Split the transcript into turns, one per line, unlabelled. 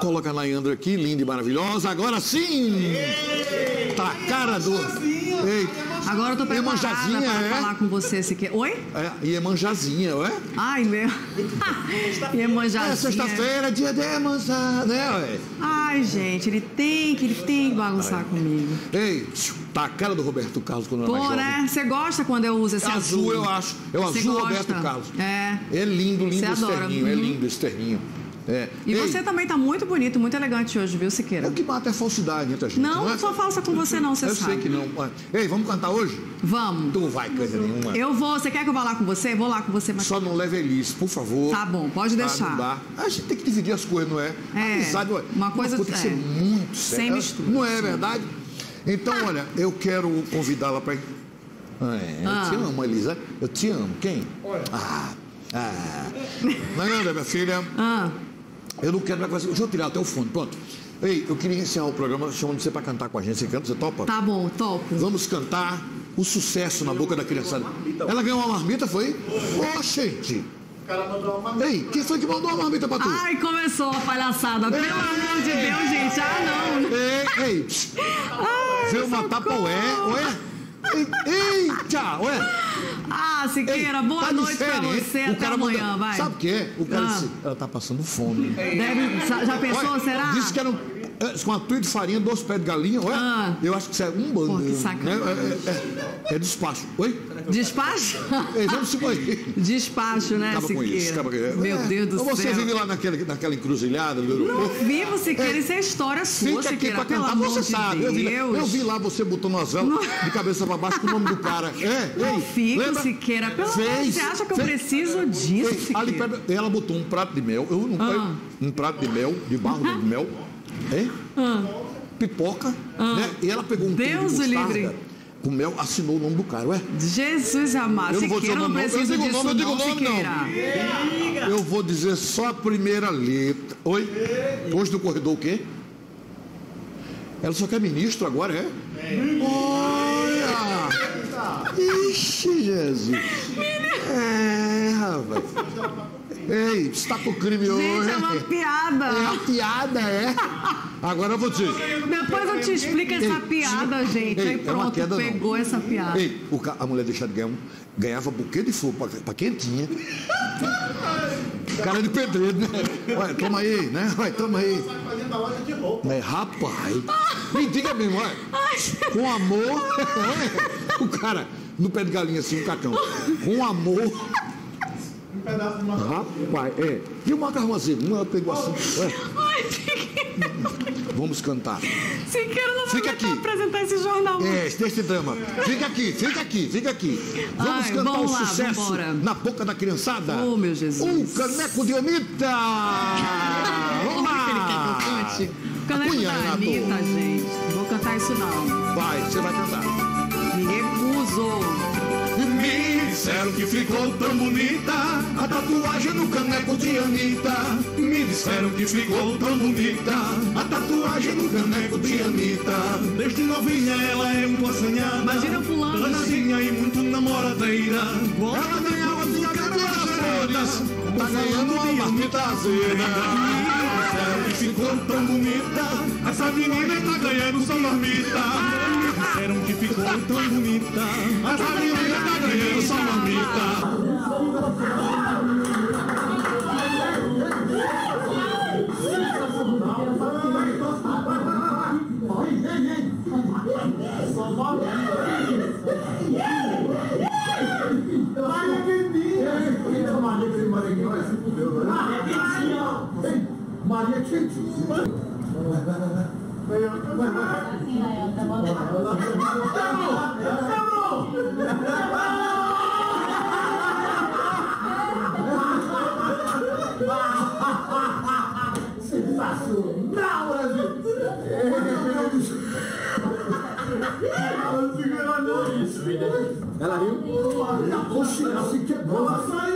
Coloca a Nayandra aqui, linda e maravilhosa. Agora sim! Tá a cara do... Ei,
agora eu tô preparada para falar com você. Se quer... Oi?
Iemanjazinha, ué?
Ai, meu... Iemanjazinha.
É sexta-feira, dia de Iemanjá, né, ué?
Ai, gente, ele tem que bagunçar comigo.
Ei, tá a cara do Roberto Carlos quando era mais jovem.
Né? Você gosta quando eu uso esse azul?
Eu acho. É o azul Roberto Carlos. É lindo esse terninho. É lindo esse terninho.
E você também tá muito bonito, muito elegante hoje, viu, Siqueira?
O que mata é falsidade entre a gente.
Não sou falsa com você, não, você sabe.
Eu sei que não. Ei, vamos cantar hoje?
Vamos.
Tu vai, coisa nenhuma.
Eu vou. Você quer que eu vá lá com você? Vou lá com você. Mas...
Só não leve Elis, por favor.
Tá bom, pode deixar.
Não dá. A gente tem que dividir as coisas, não é? Amizade,
uma coisa
tem que ser muito séria.
Sem mistura.
Não é verdade? Então, olha, eu quero convidá-la para... Eu te amo, Elisa. Eu te amo. Quem? Nayandra, minha filha. Eu não quero... Deixa eu tirar até o fundo. Pronto. Ei, eu queria encerrar o programa chamando você para cantar com a gente. Você canta? Você topa?
Tá bom, topo.
Vamos cantar o sucesso na boca da criançada. Ela ganhou uma marmita, foi? Ó, gente.
O cara mandou uma marmita.
Ei, quem foi que mandou uma marmita pra tu?
Ai, começou a palhaçada. Pelo amor de Deus, gente. Não.
Ei. Veio matar pra ué. Eita, ué.
Siqueira, boa noite pra você. Até amanhã, vai.
Sabe o que é? O cara disse, ela tá passando fome.
Já pensou, será?
Disse que era com uma tuia de farinha, 2 pés de galinha, ué? Eu acho que isso é um bando.
Pô, que sacanagem.
É despacho. Oi?
Despacho?
Vamos se banhar.
Despacho, né,
acaba
Siqueira?
Com isso.
Meu Deus do céu.
Você vive lá naquela encruzilhada do aeroporto?
Não vivo, Siqueira. Isso é história sua,
Siqueira. Fica aqui pra cantar, você sabe. Eu vi lá você botando as velas de cabeça pra baixo com o nome do cara.
Não fico, Siqueira. Pelo menos você acha que eu preciso disso, Siqueira?
Ela botou um prato de mel. Um prato de mel, de barro de mel. Pipoca, né? E ela pegou um
Deus o livre.
Com mel, assinou o nome do cara, ué?
Jesus amado, Siqueira, não preciso disso não, Siqueira.
Eu vou dizer só a primeira letra. Oi? Hoje no corredor o quê? Ela só quer ministro agora, é? Olha! Ixi, Jesus! Rapaz. Ei, você tá com crime hoje.
Gente, é uma piada.
É uma piada, é? Agora eu vou dizer.
Depois eu te explico essa piada, gente. Aí pronto, pegou essa piada.
Ei, a mulher deixava de ganhava buquê de flor pra quem tinha. Cara de pedreiro, né? Olha, toma aí, né? Olha, toma aí. Rapaz, me diga mesmo, olha. Com amor, o cara no pé de galinha assim, um cacão. Com amor. Rapaz, e o macarrão assim? Uma pegou assim. Vamos cantar.
Siqueira não vai apresentar esse jornal.
Desse drama. Fica aqui. Vamos cantar o sucesso na boca da criançada.
Oh, meu Jesus.
Um caneco de Anitta. Vamos lá.
Caneco da Anitta, gente. Não vou cantar isso não.
Vai, você vai cantar.
Me recuso.
Me disseram que ficou tão bonita a tatuagem no caneco de Anitta. Me disseram que ficou tão bonita a tatuagem no caneco de Anitta. Desde novinha ela é muito assanhada.
Imagina fulano.
Danadinha e muito namoradeira. Ela ganhava sua flores.
Tá ganhando uma marmita azeda.
Me disseram que ficou tão bonita. Essa menina tá ganhando sua marmita. Disseram que ficou tão bonita. Essa menina tá ganhando sua marmita.
Maria Quente. Sensacional, Brasil! Ela riu? Poxa, ela se quebrou.